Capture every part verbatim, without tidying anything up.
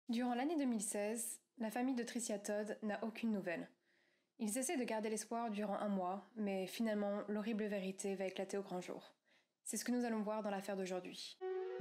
Durant l'année deux mille seize, la famille de Tricia Todd n'a aucune nouvelle. Ils essaient de garder l'espoir durant un mois, mais finalement, l'horrible vérité va éclater au grand jour. C'est ce que nous allons voir dans l'affaire d'aujourd'hui.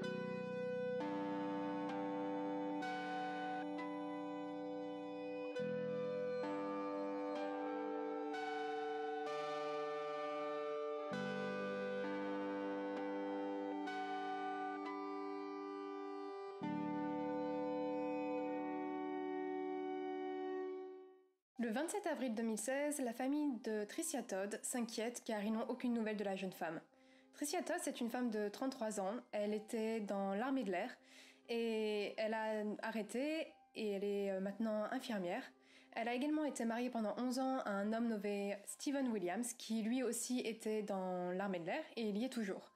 Le vingt-sept avril deux mille seize, la famille de Tricia Todd s'inquiète car ils n'ont aucune nouvelle de la jeune femme. Tricia Todd, c'est une femme de trente-trois ans, elle était dans l'armée de l'air et elle a arrêté et elle est maintenant infirmière. Elle a également été mariée pendant onze ans à un homme nommé Steven Williams qui lui aussi était dans l'armée de l'air et il y est toujours.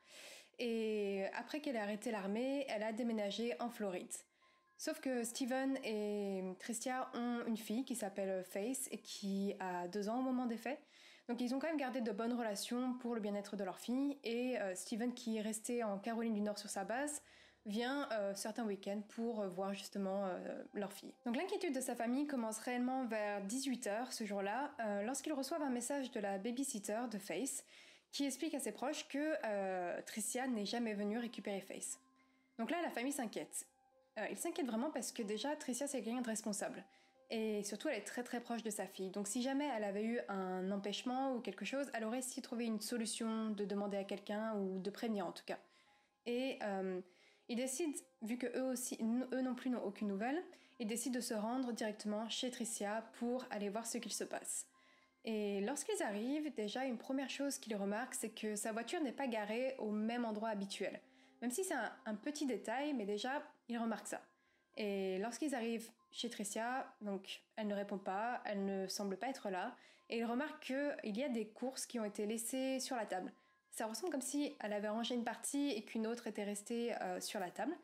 Et après qu'elle ait arrêté l'armée, elle a déménagé en Floride. Sauf que Steven et Tricia ont une fille qui s'appelle Faith et qui a deux ans au moment des faits. Donc ils ont quand même gardé de bonnes relations pour le bien-être de leur fille. Et euh, Steven, qui est resté en Caroline du Nord sur sa base, vient euh, certains week-ends pour euh, voir justement euh, leur fille. Donc l'inquiétude de sa famille commence réellement vers dix-huit heures ce jour-là, euh, lorsqu'ils reçoivent un message de la babysitter de Faith qui explique à ses proches que euh, Tricia n'est jamais venue récupérer Faith. Donc là, la famille s'inquiète. Euh, il s'inquiète vraiment parce que déjà, Tricia, c'est quelqu'un de responsable. Et surtout, elle est très très proche de sa fille. Donc si jamais elle avait eu un empêchement ou quelque chose, elle aurait aussi trouvé une solution de demander à quelqu'un ou de prévenir en tout cas. Et euh, ils décident, vu que eux aussi, eux non plus n'ont aucune nouvelle, ils décident de se rendre directement chez Tricia pour aller voir ce qu'il se passe. Et lorsqu'ils arrivent, déjà une première chose qu'ils remarquent, c'est que sa voiture n'est pas garée au même endroit habituel. Même si c'est un, un petit détail, mais déjà, ils remarquent ça. Et lorsqu'ils arrivent chez Tricia, donc elle ne répond pas, elle ne semble pas être là, et ils remarquent qu'il y a des courses qui ont été laissées sur la table. Ça ressemble comme si elle avait rangé une partie et qu'une autre était restée euh, sur la table.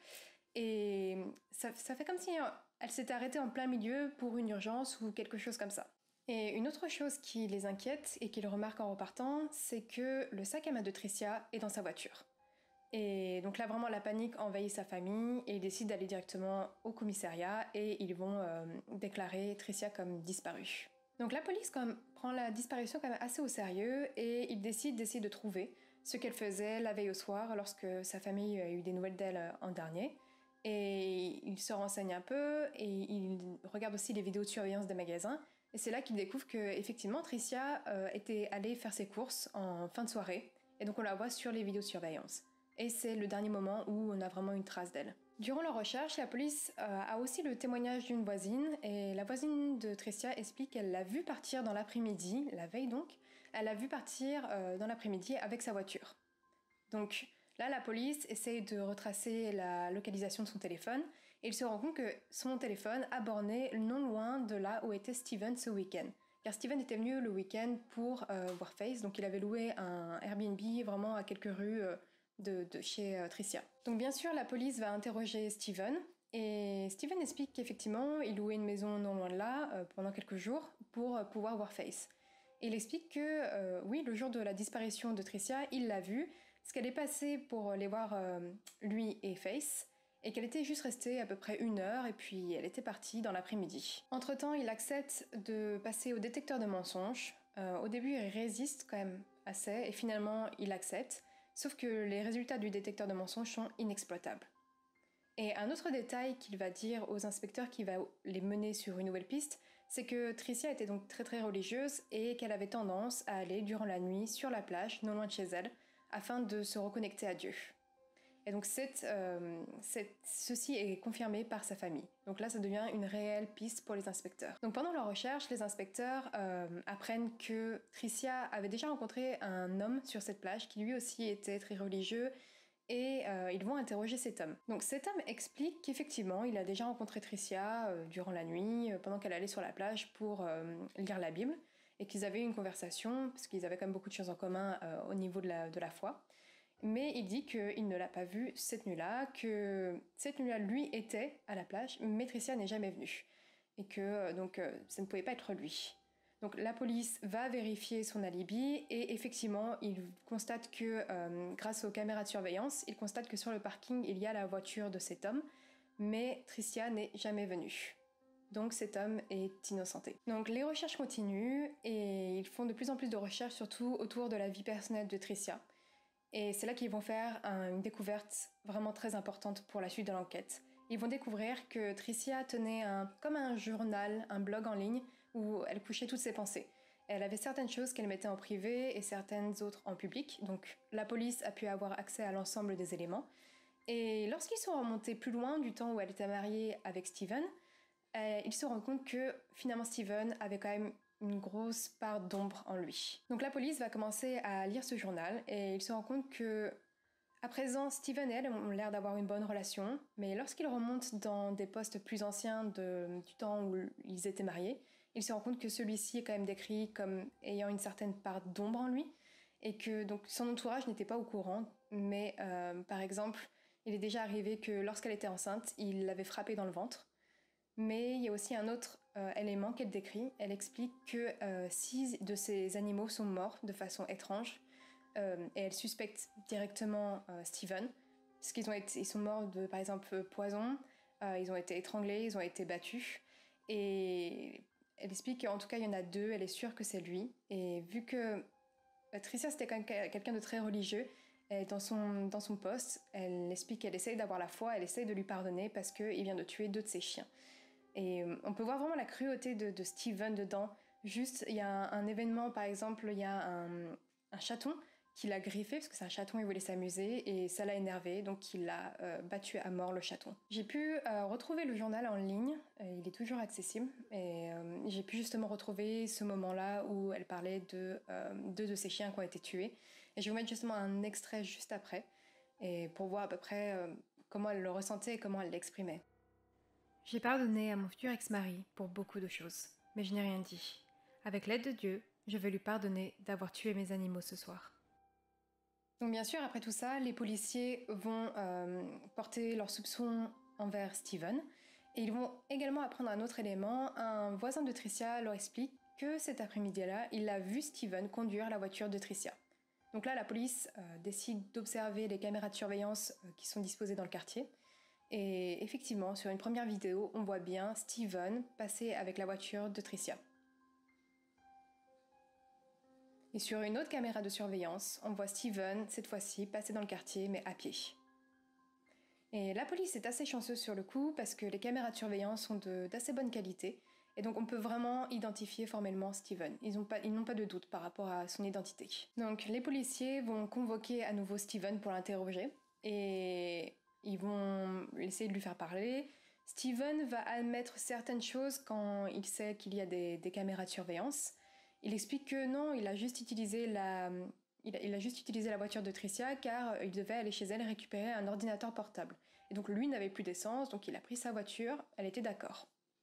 Et ça, ça fait comme si elle s'était arrêtée en plein milieu pour une urgence ou quelque chose comme ça. Et une autre chose qui les inquiète et qu'ils remarquent en repartant, c'est que le sac à main de Tricia est dans sa voiture. Et donc là, vraiment, la panique envahit sa famille et ils décident d'aller directement au commissariat et ils vont euh, déclarer Tricia comme disparue. Donc la police quand même, prend la disparition quand même assez au sérieux et ils décident d'essayer de trouver ce qu'elle faisait la veille au soir lorsque sa famille a eu des nouvelles d'elle en dernier. Et ils se renseignent un peu et ils regardent aussi les vidéos de surveillance des magasins. Et c'est là qu'ils découvrent qu'effectivement, Tricia euh, était allée faire ses courses en fin de soirée. Et donc on la voit sur les vidéos de surveillance. Et c'est le dernier moment où on a vraiment une trace d'elle. Durant leur recherche, la police euh, a aussi le témoignage d'une voisine, et la voisine de Tricia explique qu'elle l'a vue partir dans l'après-midi, la veille donc, elle l'a vue partir euh, dans l'après-midi avec sa voiture. Donc là, la police essaye de retracer la localisation de son téléphone, et il se rend compte que son téléphone a borné non loin de là où était Steven ce week-end. Car Steven était venu le week-end pour euh, voir Faith, donc il avait loué un Airbnb vraiment à quelques rues euh, De, de chez euh, Tricia. Donc bien sûr, la police va interroger Steven, et Steven explique qu'effectivement, il louait une maison non loin de là euh, pendant quelques jours pour euh, pouvoir voir Faith. Et il explique que, euh, oui, le jour de la disparition de Tricia, il l'a vue, parce qu'elle est passée pour aller voir euh, lui et Faith, et qu'elle était juste restée à peu près une heure, et puis elle était partie dans l'après-midi. Entre-temps, il accepte de passer au détecteur de mensonges. Euh, au début, il résiste quand même assez, et finalement, il accepte. Sauf que les résultats du détecteur de mensonges sont inexploitables. Et un autre détail qu'il va dire aux inspecteurs qui va les mener sur une nouvelle piste, c'est que Tricia était donc très très religieuse et qu'elle avait tendance à aller durant la nuit sur la plage, non loin de chez elle, afin de se reconnecter à Dieu. Et donc cette, euh, cette, ceci est confirmé par sa famille. Donc là, ça devient une réelle piste pour les inspecteurs. Donc pendant leur recherche, les inspecteurs euh, apprennent que Tricia avait déjà rencontré un homme sur cette plage qui lui aussi était très religieux et euh, ils vont interroger cet homme. Donc cet homme explique qu'effectivement, il a déjà rencontré Tricia euh, durant la nuit, euh, pendant qu'elle allait sur la plage pour euh, lire la Bible et qu'ils avaient eu une conversation parce qu'ils avaient quand même beaucoup de choses en commun euh, au niveau de la, de la foi. Mais il dit qu'il ne l'a pas vue cette nuit-là, que cette nuit-là, lui, était à la plage, mais Tricia n'est jamais venue. Et que donc ça ne pouvait pas être lui. Donc la police va vérifier son alibi et effectivement, il constate que, euh, grâce aux caméras de surveillance, il constate que sur le parking, il y a la voiture de cet homme. mais Tricia n'est jamais venue. Donc cet homme est innocenté. Donc les recherches continuent et ils font de plus en plus de recherches, surtout autour de la vie personnelle de Tricia. Et c'est là qu'ils vont faire un, une découverte vraiment très importante pour la suite de l'enquête. Ils vont découvrir que Tricia tenait un, comme un journal, un blog en ligne, où elle couchait toutes ses pensées. Elle avait certaines choses qu'elle mettait en privé et certaines autres en public, donc la police a pu avoir accès à l'ensemble des éléments. Et lorsqu'ils sont remontés plus loin du temps où elle était mariée avec Steven, euh, ils se rendent compte que finalement Steven avait quand même une grosse part d'ombre en lui. Donc la police va commencer à lire ce journal et ils se rendent compte que à présent, Steven et elle ont l'air d'avoir une bonne relation, mais lorsqu'ils remontent dans des postes plus anciens de, du temps où ils étaient mariés, ils se rendent compte que celui-ci est quand même décrit comme ayant une certaine part d'ombre en lui, et que donc son entourage n'était pas au courant, mais euh, par exemple, il est déjà arrivé que lorsqu'elle était enceinte, il l'avait frappée dans le ventre. Mais il y a aussi un autre euh, élément qu'elle décrit. Elle explique que euh, six de ces animaux sont morts de façon étrange, euh, et elle suspecte directement euh, Steven, parce qu'ils ont été, ils sont morts de, par exemple, poison, euh, ils ont été étranglés, ils ont été battus, et elle explique qu'en tout cas il y en a deux, elle est sûre que c'est lui, et vu que Tricia c'était quand même quelqu'un de très religieux, et dans son, dans son poste, elle explique qu'elle essaye d'avoir la foi, elle essaye de lui pardonner parce qu'il vient de tuer deux de ses chiens. Et on peut voir vraiment la cruauté de, de Steven dedans. Juste, il y a un, un événement, par exemple, il y a un, un chaton qui l'a griffé, parce que c'est un chaton, il voulait s'amuser, et ça l'a énervé, donc il l'a euh, battu à mort, le chaton. J'ai pu euh, retrouver le journal en ligne, il est toujours accessible, et euh, j'ai pu justement retrouver ce moment-là où elle parlait de euh, deux de ses chiens qui ont été tués. Et je vais vous mettre justement un extrait juste après, et pour voir à peu près euh, comment elle le ressentait et comment elle l'exprimait. J'ai pardonné à mon futur ex-mari pour beaucoup de choses, mais je n'ai rien dit. Avec l'aide de Dieu, je vais lui pardonner d'avoir tué mes animaux ce soir. Donc bien sûr, après tout ça, les policiers vont euh, porter leurs soupçons envers Steven, et ils vont également apprendre un autre élément. Un voisin de Tricia leur explique que cet après-midi-là, il a vu Steven conduire la voiture de Tricia. Donc là, la police euh, décide d'observer les caméras de surveillance euh, qui sont disposées dans le quartier. Et effectivement, sur une première vidéo, on voit bien Steven passer avec la voiture de Tricia. Et sur une autre caméra de surveillance, on voit Steven, cette fois-ci, passer dans le quartier, mais à pied. Et la police est assez chanceuse sur le coup, parce que les caméras de surveillance sont de, d'assez bonne qualité, et donc on peut vraiment identifier formellement Steven. Ils n'ont pas, ils n'ont pas de doute par rapport à son identité. Donc les policiers vont convoquer à nouveau Steven pour l'interroger, et ils vont essayer de lui faire parler. Steven va admettre certaines choses quand il sait qu'il y a des, des caméras de surveillance. Il explique que non, il a juste utilisé la, il a, il a juste utilisé la voiture de Tricia car il devait aller chez elle récupérer un ordinateur portable. Et donc lui n'avait plus d'essence, donc il a pris sa voiture, elle était d'accord.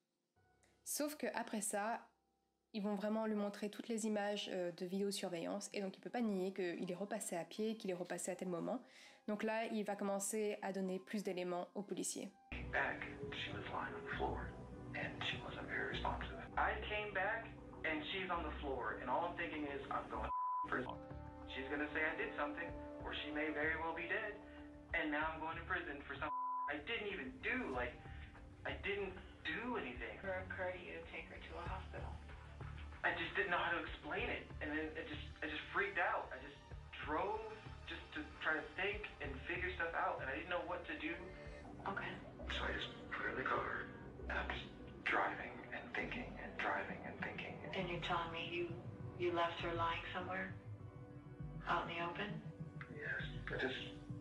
Sauf qu'après ça, ils vont vraiment lui montrer toutes les images euh, de vidéosurveillance et donc il peut pas nier qu'il est repassé à pied, qu'il est repassé à tel moment. Donc là, il va commencer à donner plus d'éléments aux policiers. Back, she was lying on the floor and she wasn't very responsive. I came back and she's on the floor and all I'm thinking is I'm going to prison. She's gonna say I did something or she may very well be dead and now I'm going to prison for something I didn't even do. Like, I didn't do anything. For occur to you to take her to a hospital. I just didn't know how to explain it, and then it just, I just freaked out. I just drove just to try to think and figure stuff out, and I didn't know what to do. Okay. So I just put her in the car, and I'm just driving and thinking and driving and thinking. And you're telling me you you left her lying somewhere out in the open? Yes, I just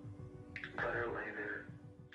let her lay there.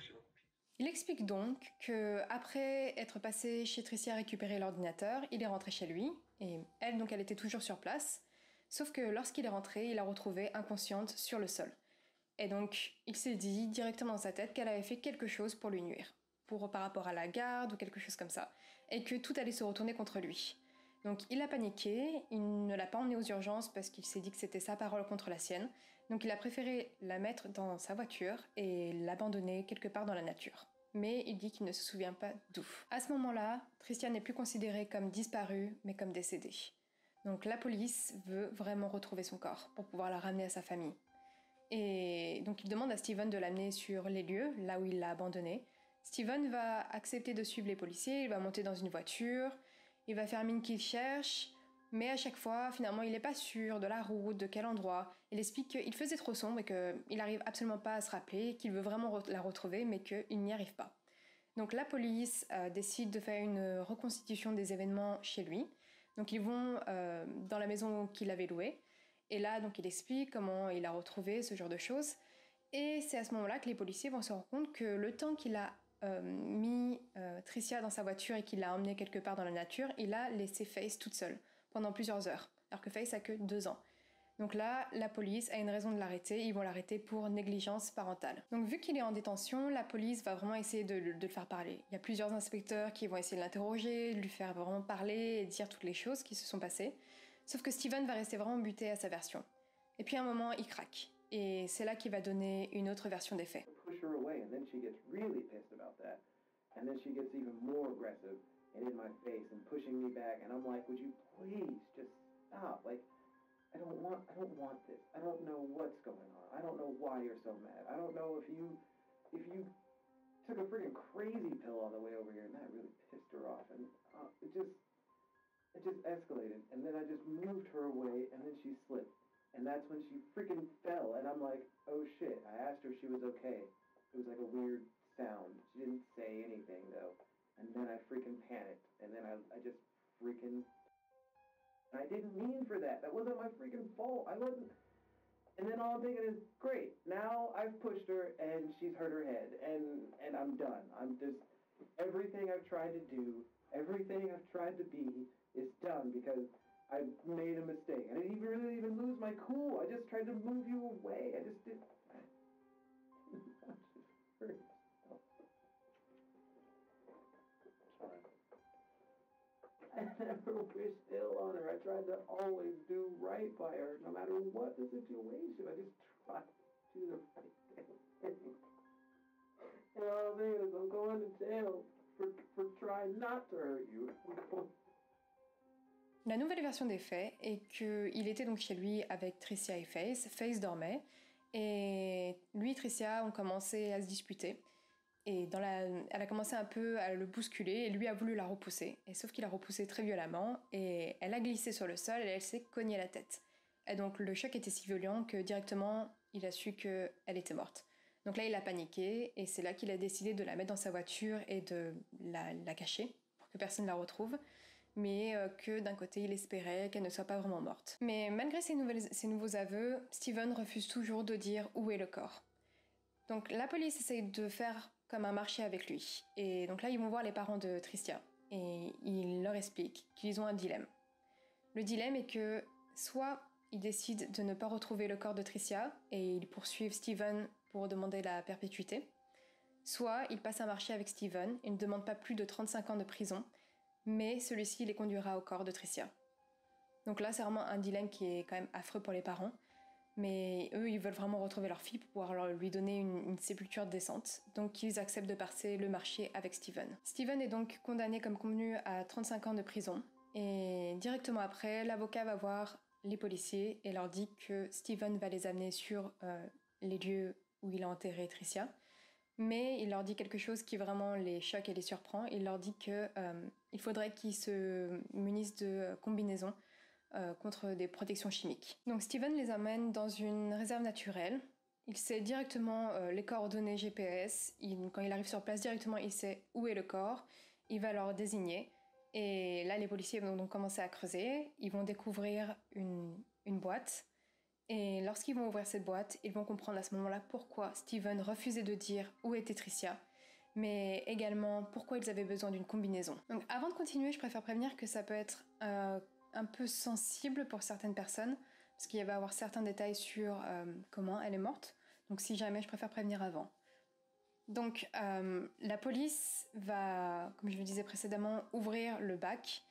Il explique donc que après être passé chez Tricia récupérer l'ordinateur, il est rentré chez lui, et elle, donc, elle était toujours sur place, sauf que lorsqu'il est rentré, il l'a retrouvée inconsciente sur le sol. Et donc, il s'est dit directement dans sa tête qu'elle avait fait quelque chose pour lui nuire, pour, par rapport à la garde ou quelque chose comme ça, et que tout allait se retourner contre lui. Donc il a paniqué, il ne l'a pas emmenée aux urgences parce qu'il s'est dit que c'était sa parole contre la sienne, donc il a préféré la mettre dans sa voiture et l'abandonner quelque part dans la nature. Mais il dit qu'il ne se souvient pas d'où. À ce moment-là, Tricia n'est plus considérée comme disparue, mais comme décédée. Donc la police veut vraiment retrouver son corps pour pouvoir la ramener à sa famille. Et donc il demande à Steven de l'amener sur les lieux, là où il l'a abandonnée, Steven va accepter de suivre les policiers, il va monter dans une voiture, il va faire mine qu'il cherche, mais à chaque fois, finalement, il n'est pas sûr de la route, de quel endroit. Il explique qu'il faisait trop sombre et qu'il n'arrive absolument pas à se rappeler, qu'il veut vraiment re- la retrouver, mais qu'il n'y arrive pas. Donc la police euh, décide de faire une reconstitution des événements chez lui. Donc ils vont euh, dans la maison qu'il avait louée, et là, donc, il explique comment il a retrouvé ce genre de choses. Et c'est à ce moment-là que les policiers vont se rendre compte que le temps qu'il a euh, mis euh, Tricia dans sa voiture et qu'il l'a emmenée quelque part dans la nature, il a laissé Faith toute seule pendant plusieurs heures, alors que Faith a que deux ans. Donc là, la police a une raison de l'arrêter, ils vont l'arrêter pour négligence parentale. Donc vu qu'il est en détention, la police va vraiment essayer de, de le faire parler. Il y a plusieurs inspecteurs qui vont essayer de l'interroger, de lui faire vraiment parler et dire toutes les choses qui se sont passées. Sauf que Steven va rester vraiment buté à sa version. Et puis à un moment, il craque. Et c'est là qu'il va donner une autre version des faits. Push her away, and then she gets really pissed about that. And then she gets even more aggressive and in my face and pushing me back. And I'm like, would you please just stop? Like, I don't want, I don't want this. I don't know what's going on. I don't know why you're so mad. I don't know if you, if you took a freaking crazy pill on the way over here, and that really pissed her off. And uh, it just, it just escalated. And then I just moved her away, and then she slipped. And that's when she freaking fell. And I'm like, oh shit. I asked her if she was okay. It was like a weird sound. She didn't say anything though. And then I freaking panicked. And then I, I just freaking... I didn't mean for that. That wasn't my freaking fault. I wasn't... And then all I'm thinking is, great. Now I've pushed her and she's hurt her head. And, and I'm done. I'm just... Everything I've tried to do, everything I've tried to be is done because I made a mistake. I didn't even really even lose my cool. I just tried to move you away. I just didn't... I just hurt. Sorry. I never wished ill on her. I tried to always do right by her, no matter what the situation. I just tried to do the right thing. And all I'm thinking is I'm going to jail for, for trying not to hurt you. La nouvelle version des faits est qu'il était donc chez lui avec Tricia et Faith. Faith dormait et lui et Tricia ont commencé à se disputer. Et dans la... elle a commencé un peu à le bousculer et lui a voulu la repousser. Et sauf qu'il a repoussé très violemment et elle a glissé sur le sol et elle s'est cognée la tête. Et donc le choc était si violent que directement il a su qu'elle était morte. Donc là il a paniqué et c'est là qu'il a décidé de la mettre dans sa voiture et de la, la cacher pour que personne ne la retrouve. Mais euh, que d'un côté il espérait qu'elle ne soit pas vraiment morte. Mais malgré ces, nouvelles, ces nouveaux aveux, Steven refuse toujours de dire où est le corps. Donc la police essaye de faire comme un marché avec lui. Et donc là ils vont voir les parents de Tricia et il leur explique qu'ils ont un dilemme. Le dilemme est que soit ils décident de ne pas retrouver le corps de Tricia et ils poursuivent Steven pour demander la perpétuité, soit ils passent un marché avec Steven et ne demandent pas plus de trente-cinq ans de prison, mais celui-ci les conduira au corps de Tricia. Donc là, c'est vraiment un dilemme qui est quand même affreux pour les parents, mais eux, ils veulent vraiment retrouver leur fille pour pouvoir leur, lui donner une, une sépulture décente, donc ils acceptent de passer le marché avec Steven. Steven est donc condamné comme convenu à trente-cinq ans de prison, et directement après, l'avocat va voir les policiers et leur dit que Steven va les amener sur euh, les lieux où il a enterré Tricia, mais il leur dit quelque chose qui vraiment les choque et les surprend. Il leur dit qu'il euh, faudrait qu'ils se munissent de combinaisons euh, contre des protections chimiques. Donc Steven les amène dans une réserve naturelle. Il sait directement euh, les coordonnées G P S. Il, quand il arrive sur place, directement, il sait où est le corps. Il va leur désigner. Et là, les policiers vont donc commencer à creuser. Ils vont découvrir une, une boîte. Et lorsqu'ils vont ouvrir cette boîte, ils vont comprendre à ce moment-là pourquoi Steven refusait de dire où était Tricia, mais également pourquoi ils avaient besoin d'une combinaison. Donc avant de continuer, je préfère prévenir que ça peut être euh, un peu sensible pour certaines personnes, parce qu'il va y avoir certains détails sur euh, comment elle est morte, donc si jamais, je préfère prévenir avant. Donc euh, la police va, comme je le disais précédemment, ouvrir le bac,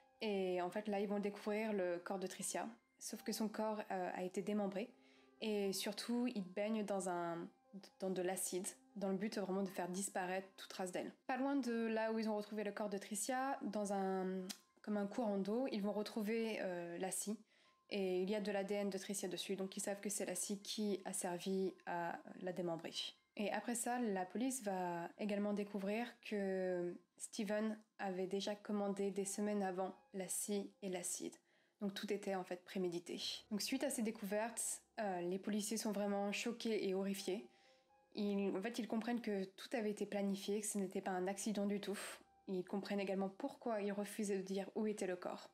et en fait là ils vont découvrir le corps de Tricia. Sauf que son corps euh, a été démembré et surtout il baigne dans, un, dans de l'acide dans le but vraiment de faire disparaître toute trace d'elle. Pas loin de là où ils ont retrouvé le corps de Tricia, dans un, comme un courant d'eau, ils vont retrouver euh, la scie et il y a de l'A D N de Tricia dessus, donc ils savent que c'est la scie qui a servi à la démembrer. Et après ça, la police va également découvrir que Steven avait déjà commandé des semaines avant la scie et l'acide. Donc tout était en fait prémédité. Donc suite à ces découvertes, euh, les policiers sont vraiment choqués et horrifiés. Ils, en fait, ils comprennent que tout avait été planifié, que ce n'était pas un accident du tout. Ils comprennent également pourquoi ils refusaient de dire où était le corps.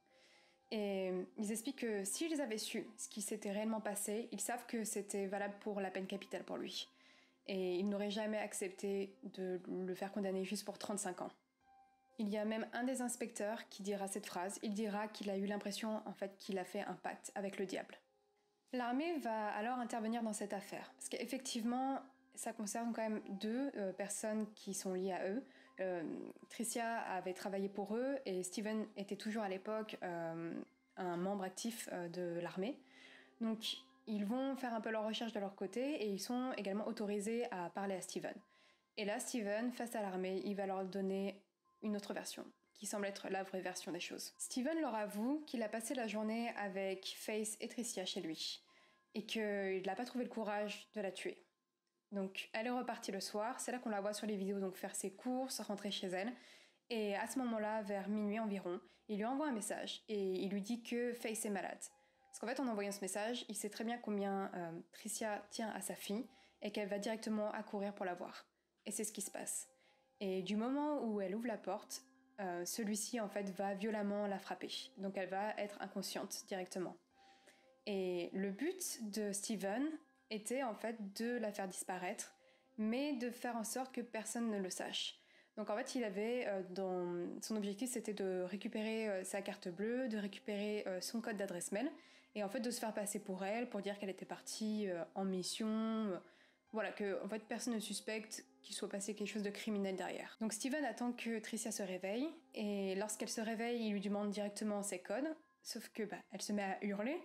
Et ils expliquent que s'ils avaient su ce qui s'était réellement passé, ils savent que c'était valable pour la peine capitale pour lui. Et ils n'auraient jamais accepté de le faire condamner juste pour trente-cinq ans. Il y a même un des inspecteurs qui dira cette phrase. Il dira qu'il a eu l'impression en fait qu'il a fait un pacte avec le diable. L'armée va alors intervenir dans cette affaire, parce qu'effectivement, ça concerne quand même deux euh, personnes qui sont liées à eux. Euh, Tricia avait travaillé pour eux et Steven était toujours à l'époque euh, un membre actif euh, de l'armée. Donc ils vont faire un peu leur recherche de leur côté et ils sont également autorisés à parler à Steven. Et là, Steven, face à l'armée, il va leur donner une autre version, qui semble être la vraie version des choses. Steven leur avoue qu'il a passé la journée avec Faith et Tricia chez lui, et qu'il n'a pas trouvé le courage de la tuer. Donc elle est repartie le soir, c'est là qu'on la voit sur les vidéos donc faire ses courses, rentrer chez elle, et à ce moment-là, vers minuit environ, il lui envoie un message, et il lui dit que Faith est malade. Parce qu'en fait, en envoyant ce message, il sait très bien combien euh, Tricia tient à sa fille, et qu'elle va directement accourir pour la voir. Et c'est ce qui se passe. Et du moment où elle ouvre la porte, euh, celui-ci en fait va violemment la frapper. Donc elle va être inconsciente directement. Et le but de Steven était en fait de la faire disparaître, mais de faire en sorte que personne ne le sache. Donc en fait, il avait euh, dans son objectif, c'était de récupérer euh, sa carte bleue, de récupérer euh, son code d'adresse mail, et en fait de se faire passer pour elle, pour dire qu'elle était partie euh, en mission. Euh, voilà, que en fait personne ne suspecte qu'il soit passé quelque chose de criminel derrière. Donc Steven attend que Tricia se réveille, et lorsqu'elle se réveille, il lui demande directement ses codes, sauf que bah, elle se met à hurler,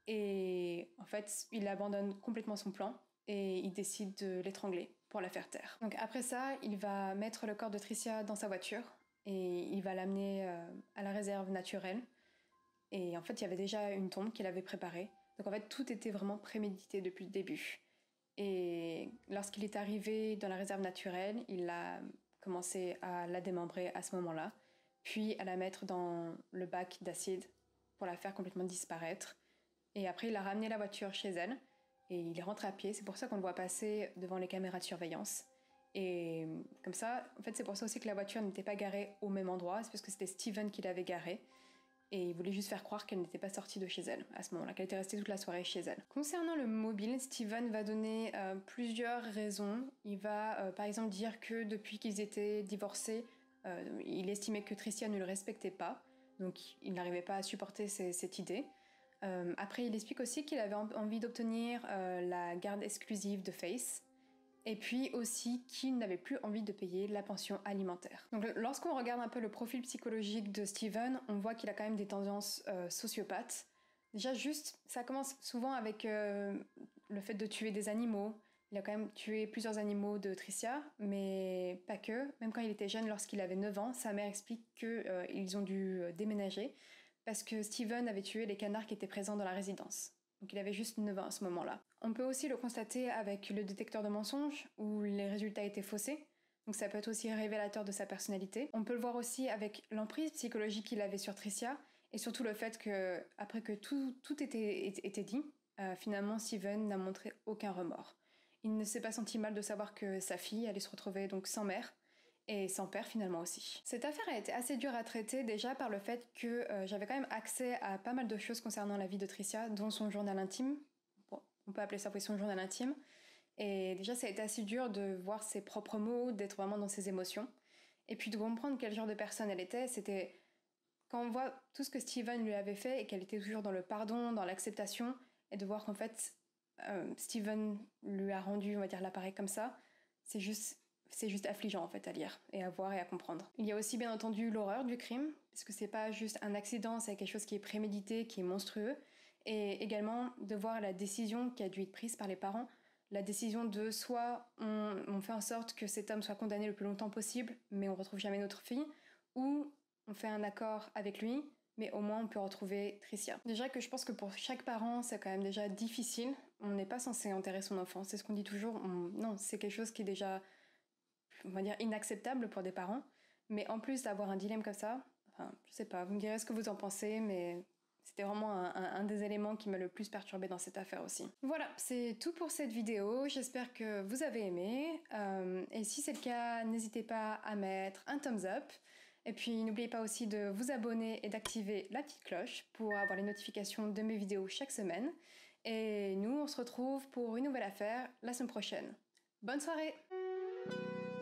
et en fait il abandonne complètement son plan, et il décide de l'étrangler pour la faire taire. Donc après ça, il va mettre le corps de Tricia dans sa voiture, et il va l'amener euh, à la réserve naturelle, et en fait il y avait déjà une tombe qu'il avait préparée, donc en fait tout était vraiment prémédité depuis le début. Et lorsqu'il est arrivé dans la réserve naturelle, il a commencé à la démembrer à ce moment-là, puis à la mettre dans le bac d'acide pour la faire complètement disparaître. Et après, il a ramené la voiture chez elle, et il est rentré à pied. C'est pour ça qu'on le voit passer devant les caméras de surveillance. Et comme ça, en fait, c'est pour ça aussi que la voiture n'était pas garée au même endroit, c'est parce que c'était Steven qui l'avait garée. Et il voulait juste faire croire qu'elle n'était pas sortie de chez elle à ce moment-là, qu'elle était restée toute la soirée chez elle. Concernant le mobile, Steven va donner euh, plusieurs raisons. Il va euh, par exemple dire que depuis qu'ils étaient divorcés, euh, il estimait que Tricia ne le respectait pas, donc il n'arrivait pas à supporter ces, cette idée. Euh, après, il explique aussi qu'il avait en- envie d'obtenir euh, la garde exclusive de Faith, et puis aussi qu'il n'avait plus envie de payer la pension alimentaire. Donc lorsqu'on regarde un peu le profil psychologique de Steven, on voit qu'il a quand même des tendances euh, sociopathes. Déjà juste, ça commence souvent avec euh, le fait de tuer des animaux. Il a quand même tué plusieurs animaux de Tricia, mais pas que. Même quand il était jeune, lorsqu'il avait neuf ans, sa mère explique qu'ils euh, ont dû euh, déménager parce que Steven avait tué les canards qui étaient présents dans la résidence. Donc il avait juste neuf ans à ce moment-là. On peut aussi le constater avec le détecteur de mensonges, où les résultats étaient faussés. Donc ça peut être aussi révélateur de sa personnalité. On peut le voir aussi avec l'emprise psychologique qu'il avait sur Tricia, et surtout le fait que, après que tout, tout était, était dit, euh, finalement Steven n'a montré aucun remords. Il ne s'est pas senti mal de savoir que sa fille allait se retrouver donc sans mère, et sans père finalement aussi. Cette affaire a été assez dure à traiter déjà par le fait que euh, j'avais quand même accès à pas mal de choses concernant la vie de Tricia, dont son journal intime. Bon, on peut appeler ça son journal intime. Et déjà ça a été assez dur de voir ses propres mots, d'être vraiment dans ses émotions. Et puis de comprendre quel genre de personne elle était, c'était... Quand on voit tout ce que Steven lui avait fait et qu'elle était toujours dans le pardon, dans l'acceptation, et de voir qu'en fait euh, Steven lui a rendu, on va dire, l'appareil comme ça, c'est juste... C'est juste affligeant en fait à lire et à voir et à comprendre. Il y a aussi bien entendu l'horreur du crime, parce que c'est pas juste un accident, c'est quelque chose qui est prémédité, qui est monstrueux, et également de voir la décision qui a dû être prise par les parents, la décision de soit on, on fait en sorte que cet homme soit condamné le plus longtemps possible, mais on retrouve jamais notre fille, ou on fait un accord avec lui, mais au moins on peut retrouver Tricia. Déjà que je pense que pour chaque parent c'est quand même déjà difficile, On n'est pas censé enterrer son enfant, c'est ce qu'on dit toujours. On... Non, c'est quelque chose qui est déjà, on va dire, inacceptable pour des parents. Mais en plus d'avoir un dilemme comme ça, enfin, je sais pas, vous me direz ce que vous en pensez, mais c'était vraiment un, un, un des éléments qui m'a le plus perturbée dans cette affaire aussi. Voilà, c'est tout pour cette vidéo. J'espère que vous avez aimé. Euh, et si c'est le cas, n'hésitez pas à mettre un thumbs up. Et puis n'oubliez pas aussi de vous abonner et d'activer la petite cloche pour avoir les notifications de mes vidéos chaque semaine. Et nous, on se retrouve pour une nouvelle affaire la semaine prochaine. Bonne soirée!